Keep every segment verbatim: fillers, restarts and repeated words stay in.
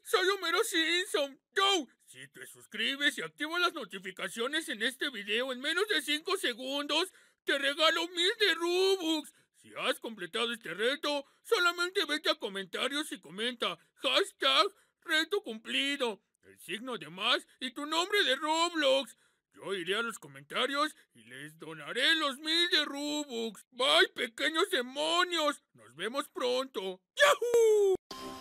soy Homero Simpson. Yo, si te suscribes y activas las notificaciones en este video en menos de cinco segundos, te regalo mil de Robux. Si has completado este reto, solamente vete a comentarios y comenta hashtag reto cumplido, el signo de más y tu nombre de Roblox. Yo iré a los comentarios y les donaré los mil de Robux. Bye, pequeños demonios. Nos vemos pronto. ¡Yahoo!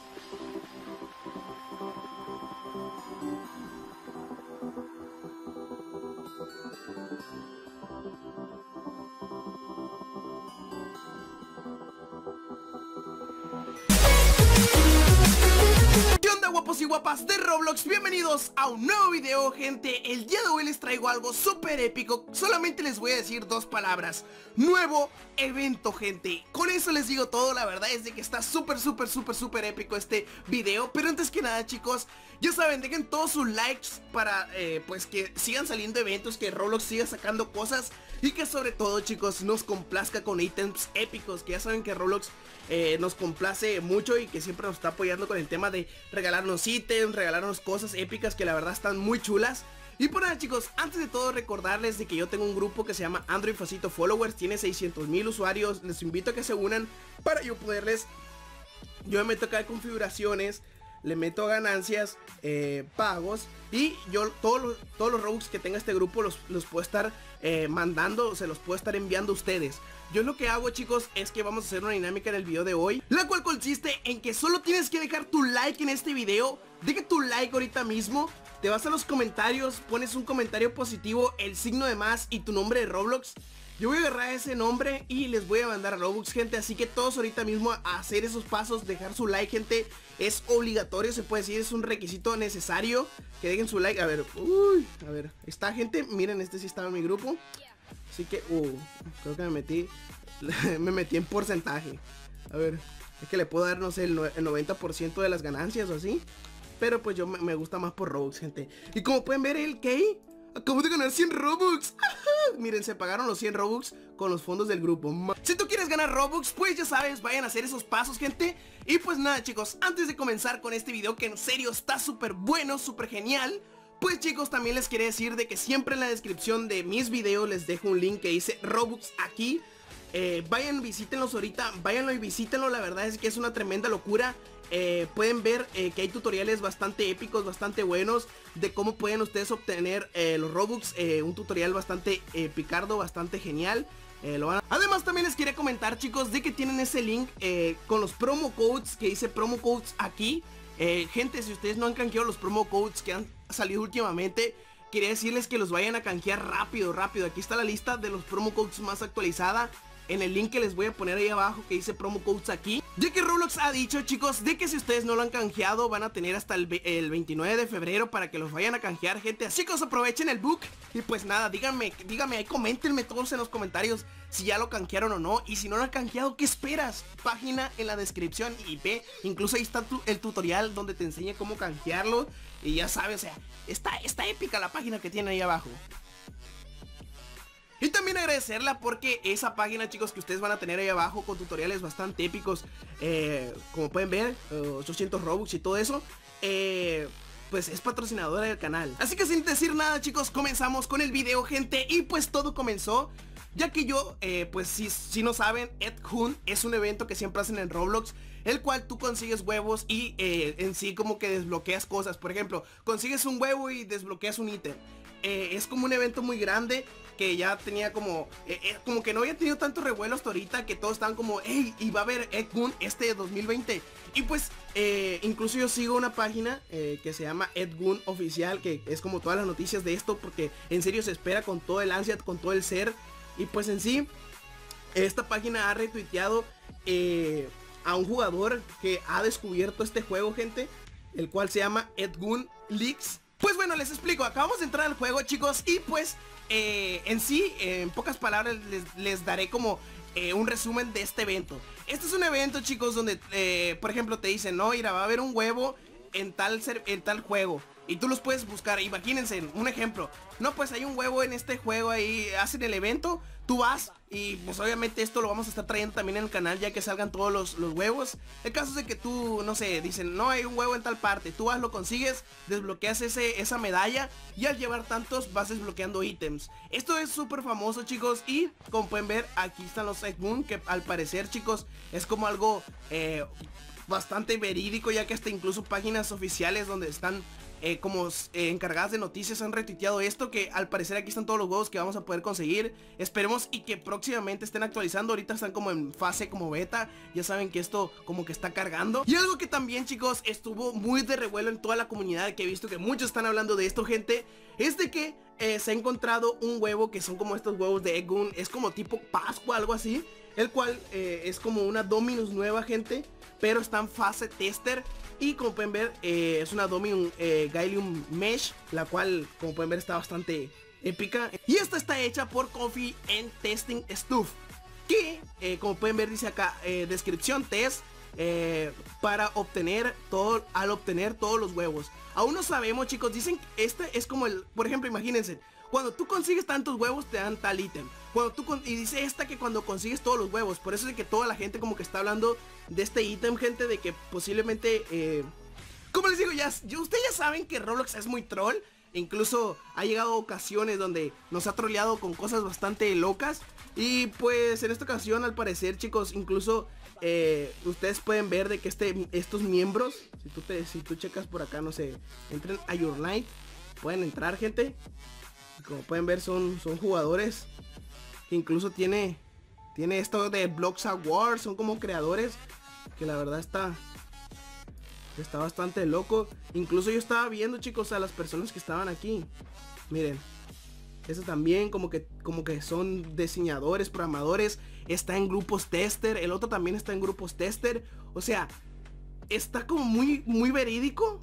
¿Qué onda, guapos y guapas de Roblox? Bienvenidos a un nuevo video, gente. El día de hoy les traigo algo súper épico. Solamente les voy a decir dos palabras: nuevo evento, gente. Con eso les digo todo. La verdad es de que está súper, súper, súper, súper épico este video. Pero antes que nada, chicos, ya saben, dejen todos sus likes para, eh, pues que sigan saliendo eventos, que Roblox siga sacando cosas y que sobre todo, chicos, nos complazca con ítems épicos. Que ya saben que Roblox eh, nos complace mucho y que siempre nos está apoyando con el tema de regalarnos ítems, regalarnos cosas épicas que la verdad están muy chulas. Y por nada, chicos, antes de todo recordarles de que yo tengo un grupo que se llama Android Facito Followers. Tiene seiscientos mil usuarios. Les invito a que se unan para yo poderles... Yo me meto acá en configuraciones, le meto ganancias, eh, pagos, y yo todos los, todos los Robux que tenga este grupo los, los puedo estar eh, mandando, se los puedo estar enviando a ustedes. Yo lo que hago, chicos, es que vamos a hacer una dinámica en el video de hoy, la cual consiste en que solo tienes que dejar tu like en este video. Deja tu like ahorita mismo, te vas a los comentarios, pones un comentario positivo, el signo de más y tu nombre de Roblox. Yo voy a agarrar ese nombre y les voy a mandar a Robux, gente. Así que todos ahorita mismo a hacer esos pasos, dejar su like, gente. Es obligatorio, se puede decir, es un requisito necesario que dejen su like. A ver, uy, a ver, está, gente. Miren, este sí estaba en mi grupo. Así que, uh, creo que me metí Me metí en porcentaje. A ver, es que le puedo dar, no sé, el, el noventa por ciento de las ganancias o así. Pero pues yo me, me gusta más por Robux, gente. Y como pueden ver, el Key acabo de ganar cien Robux. Miren, se pagaron los cien Robux con los fondos del grupo. Si tú quieres ganar Robux, pues ya sabes, vayan a hacer esos pasos, gente. Y pues nada, chicos, antes de comenzar con este video, que en serio está súper bueno, súper genial, pues chicos, también les quería decir de que siempre en la descripción de mis videos les dejo un link que dice Robux aquí. eh, Vayan, visítenlos ahorita, váyanlo y visítenlo. La verdad es que es una tremenda locura. Eh, pueden ver eh, que hay tutoriales bastante épicos, bastante buenos, de cómo pueden ustedes obtener eh, los Robux. eh, Un tutorial bastante eh, picardo, bastante genial. eh, lo van a... Además también les quería comentar, chicos, de que tienen ese link eh, con los promo codes, que dice promo codes aquí. eh, Gente, si ustedes no han canjeado los promo codes que han salido últimamente, quería decirles que los vayan a canjear rápido, rápido. Aquí está la lista de los promo codes más actualizada en el link que les voy a poner ahí abajo, que dice promo codes aquí. Ya que Roblox ha dicho, chicos, de que si ustedes no lo han canjeado, van a tener hasta el, el veintinueve de febrero para que los vayan a canjear, gente. Así que os aprovechen el book. Y pues nada, díganme, díganme ahí, coméntenme todos en los comentarios si ya lo canjearon o no. Y si no lo han canjeado, ¿qué esperas? Página en la descripción y ve, incluso ahí está tu, el tutorial donde te enseña cómo canjearlo. Y ya sabes, o sea, está, está épica la página que tiene ahí abajo. Y también agradecerla porque esa página, chicos, que ustedes van a tener ahí abajo con tutoriales bastante épicos, eh, como pueden ver, uh, ochocientos Robux y todo eso, eh, pues es patrocinadora del canal. Así que sin decir nada, chicos, comenzamos con el video, gente. Y pues todo comenzó ya que yo, eh, pues si, si no saben, Ed-Hunt es un evento que siempre hacen en Roblox, el cual tú consigues huevos y eh, en sí como que desbloqueas cosas. Por ejemplo, consigues un huevo y desbloqueas un ítem. eh, Es como un evento muy grande que ya tenía como, eh, eh, como que no había tenido tanto revuelo hasta ahorita, que todos estaban como, hey, y va a haber Ed-Hunt este de dos mil veinte. Y pues, eh, incluso yo sigo una página eh, que se llama Ed-Hunt Oficial, que es como todas las noticias de esto, porque en serio se espera con todo el ansia, con todo el ser. Y pues en sí, esta página ha retuiteado eh, a un jugador que ha descubierto este juego, gente, el cual se llama Ed-Hunt Leaks. Pues bueno, les explico, acabamos de entrar al juego, chicos, y pues eh, en sí, eh, en pocas palabras les, les daré como eh, un resumen de este evento. Este es un evento, chicos, donde, eh, por ejemplo, te dicen, no, mira, va a haber un huevo en tal, en tal juego. y tú los puedes buscar. Imagínense, un ejemplo, no, pues hay un huevo en este juego ahí, hacen el evento, tú vas y pues obviamente esto lo vamos a estar trayendo también en el canal ya que salgan todos los, los huevos. El caso es de que tú, no sé, dicen, no, hay un huevo en tal parte, tú vas, lo consigues, desbloqueas ese, esa medalla y al llevar tantos vas desbloqueando ítems. Esto es súper famoso, chicos, y como pueden ver, aquí están los Egg Moon, que al parecer, chicos, es como algo eh, bastante verídico, ya que hasta incluso páginas oficiales donde están Eh, como eh, encargadas de noticias han retuiteado esto, que al parecer aquí están todos los huevos que vamos a poder conseguir. Esperemos y que próximamente estén actualizando. Ahorita están como en fase como beta, ya saben que esto como que está cargando. Y algo que también, chicos, estuvo muy de revuelo en toda la comunidad, que he visto que muchos están hablando de esto, gente, es de que eh, se ha encontrado un huevo que son como estos huevos de Egg Moon, es como tipo Pascua, algo así, el cual eh, es como una Dominus nueva, gente, pero está en fase tester. Y como pueden ver, eh, es una Dominus eh, Gaelium Mesh, la cual, como pueden ver, está bastante épica. Y esta está hecha por Coffee and Testing Stuff, que, eh, como pueden ver, dice acá, eh, descripción, test, eh, para obtener todo, al obtener todos los huevos. Aún no sabemos, chicos, dicen que este es como el, por ejemplo, imagínense, cuando tú consigues tantos huevos te dan tal ítem. Cuando tú con y dice esta que cuando consigues todos los huevos. Por eso es que toda la gente como que está hablando de este ítem, gente, de que posiblemente eh, como les digo, ya, ya ustedes ya saben que Roblox es muy troll. Incluso ha llegado a ocasiones donde nos ha troleado con cosas bastante locas. Y pues en esta ocasión, al parecer, chicos, incluso eh, ustedes pueden ver de que este, estos miembros, si tú, te, si tú checas por acá, no sé, entren a Your Light, pueden entrar, gente. Como pueden ver, son, son jugadores que incluso tiene tiene esto de Blocks Awards, son como creadores que la verdad está está bastante loco. Incluso yo estaba viendo, chicos, a las personas que estaban aquí. Miren, eso también como que como que son diseñadores, programadores, está en grupos tester, el otro también está en grupos tester. O sea, está como muy muy verídico.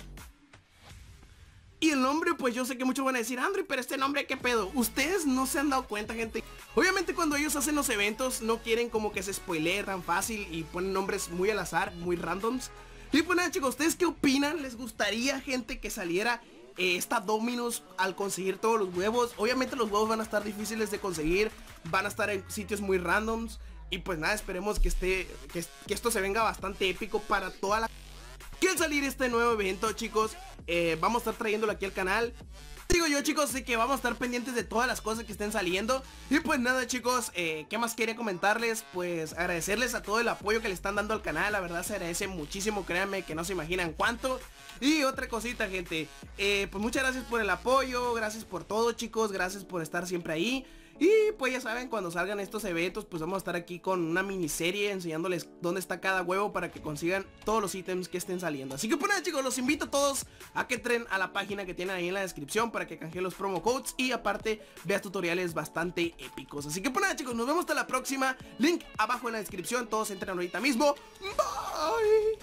Y el nombre, pues yo sé que muchos van a decir, Andrew, pero este nombre, ¿qué pedo? Ustedes no se han dado cuenta, gente. Obviamente cuando ellos hacen los eventos no quieren como que se spoilee tan fácil y ponen nombres muy al azar, muy randoms. Y pues nada, chicos, ¿ustedes qué opinan? ¿Les gustaría, gente, que saliera eh, esta Dominus al conseguir todos los huevos? Obviamente los huevos van a estar difíciles de conseguir, van a estar en sitios muy randoms. Y pues nada, esperemos que, esté, que, que esto se venga bastante épico para toda la... Que al salir este nuevo evento, chicos, eh, vamos a estar trayéndolo aquí al canal. Digo yo, chicos, así que vamos a estar pendientes de todas las cosas que estén saliendo. Y pues nada, chicos, eh, ¿qué más quería comentarles? Pues agradecerles a todo el apoyo que le están dando al canal. La verdad se agradece muchísimo, créanme que no se imaginan cuánto. Y otra cosita, gente, eh, pues muchas gracias por el apoyo, gracias por todo, chicos, gracias por estar siempre ahí. Y pues ya saben, cuando salgan estos eventos, pues vamos a estar aquí con una miniserie enseñándoles dónde está cada huevo para que consigan todos los ítems que estén saliendo. Así que pues nada, chicos, los invito a todos a que entren a la página que tienen ahí en la descripción para que canjeen los promo codes y aparte veas tutoriales bastante épicos. Así que pues nada, chicos, nos vemos hasta la próxima. Link abajo en la descripción, todos entren ahorita mismo. Bye.